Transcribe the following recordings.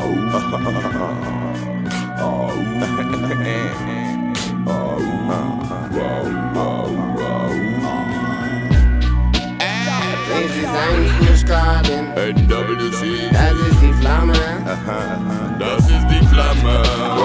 NWC, das ist die Flamme. das ist die Flamme.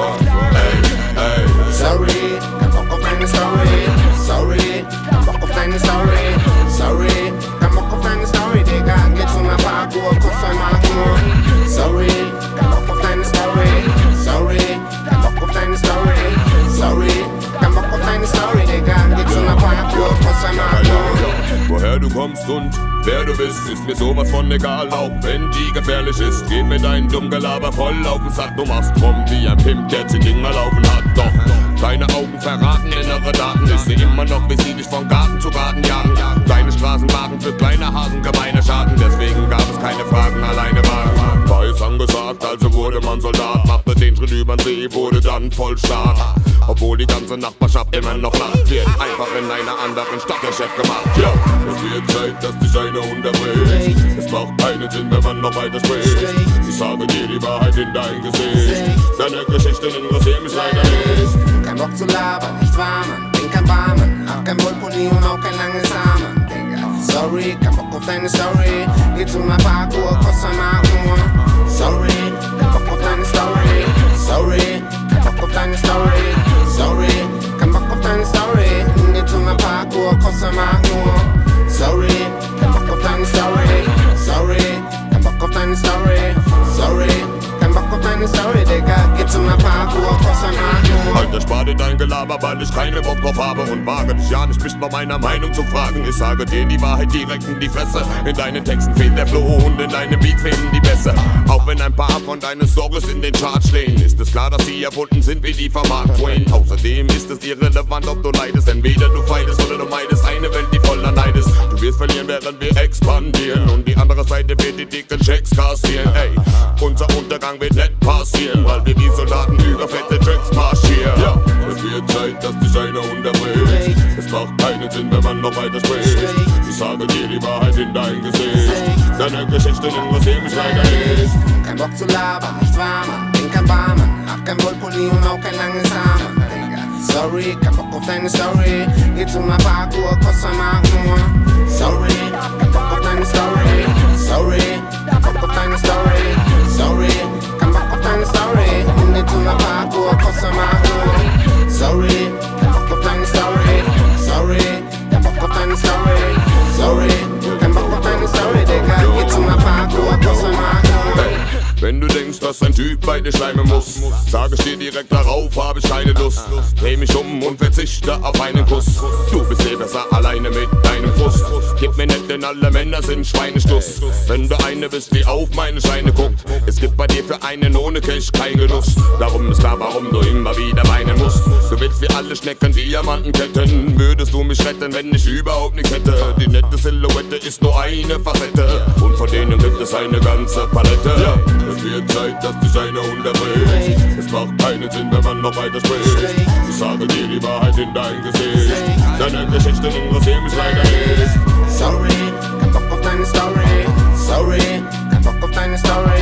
Ey. Sorry, kein Bock auf deine Story. Sorry, kein Bock auf deine Story. Sorry, kein Bock auf deine Story, Digga. Geh zu einer Parkour, kurz einmal nur. Sorry, kein Bock auf deine Story. Sorry, kein Bock auf deine Story. Sorry, kein Bock auf deine Story, Digga. Geh zu einer Parkour, kurz einmal nur. Woher du kommst und wer du bist, ist mir sowas von egal, auch wenn die gefährlich ist. Geh mit deinem dummen Gelaber voll auf den Sack, du machst rum wie ein Pimp, der 10 Dinger laufen hat. Doch, deine Augen verraten innere Daten, ich seh immer noch, wie sie dich von Garten zu Garten jagen. Deine Straßen machen für kleine Hasen gemeine Schaden, deswegen gab es keine Fragen, alleine waren. War es angesagt, also wurde man Soldat, machte den Schritt übern See, wurde dann voll stark. Obwohl die ganze Nachbarschaft immer noch lacht, wird einfach in einer anderen Stadt der Chef gemacht. Ja, es wird Zeit, dass dich einer unterbricht. Es macht keinen Sinn, wenn man noch weiter spricht. Ich sage dir die Wahrheit in dein Gesicht. Deine Geschichten interessieren mich leider nicht. Kein Bock zu labern, nicht wahr, Mann. Bin kein Barmann, hab kein Wohlpulli und auch kein langes Samen. Digga, sorry, kein Bock auf deine Story. Geh zu einer Parkour, kostet einmal nur. Sorry, kein Bock auf deine Story. Sorry, kein Bock auf deine Story. Sorry, kein Bock auf deine Story. Geh zu einer Parkour, kostet einmal nur. Sorry, kein Bock auf deine Story. Sorry, kein Bock auf deine Story. Sorry, kein Bock auf deine Story, Digga. Geh zu einer Parkour, kostet einmal nur. Heute spar dir dein Gelaber, weil ich keine Bock drauf habe und wage dich ja nicht, mich nach meiner Meinung zu fragen. Ich sage dir die Wahrheit direkt in die Fresse. In deinen Texten fehlt der Flow und in deinem Beat fehlen die Bässe. Auch wenn ein paar von deinen Stories in den Charts stehen, ist es klar, dass sie erfunden sind wie die von Mark Twain. Außerdem ist es irrelevant, ob du leidest, entweder du feidest oder du meidest eine Welt, die voller Neid ist. Du wirst verlieren, während wir expandieren und die andere Seite wird die dicken Checks kassieren. Ey, unser Untergang wird nicht passieren, weil wir wie Soldaten über fette Tracks marschieren. Ja, es wird Zeit, dass dich einer unterbricht. Es macht keinen Sinn, wenn man noch weiter spricht. Ich sage dir die Wahrheit in dein Gesicht. Deine Geschichten interessieren mich leider nicht. Kein Bock zu labern, nicht wahr, Mann. Bin kein Barmann, hab kein Wohlpulli und auch kein langes Samen. Digga, sorry, kein Bock auf deine Story. Geh zu einer Parkour, kostet einmal nur. Sorry, kein Bock auf deine Story. Sorry, kein Bock auf deine Story. Sorry, kein Bock auf deine Story. Geh zu einer Parkour, kostet einmal nur. Sorry, kein Bock auf deine Story. Sorry, kein Bock auf deine Story. Sorry, kein Bock auf deine Story, Digga. Geh zu einer Parkour, kostet einmal nur. Wenn du denkst, dass ein Typ bei dir schleimen muss, sag ich dir direkt darauf, hab ich keine Lust. Dreh mich um und verzichte auf einen Kuss. Du bist eh besser alleine mit deinem Frust. Gib mir nicht, denn alle Männer sind Schweinestuss. Wenn du eine bist, die auf meine Scheine guckt, es gibt bei dir für einen ohne Cash kein Genuss. Darum ist klar, warum du immer wieder weinen musst. Du willst wie alle Schnecken Diamantenketten. Würdest du mich retten, wenn ich überhaupt nichts hätte? Die nette Silhouette ist nur eine Facette und von denen gibt es eine ganze Palette. Ja. Es wird Zeit, dass dich einer unterbricht. Es macht keinen Sinn, wenn man noch weiter spricht. Ich sage dir die Wahrheit in dein Gesicht. Deine Geschichten interessieren mich leider nicht. Sorry, kein Bock auf deine Story. Sorry, kein Bock auf deine Story.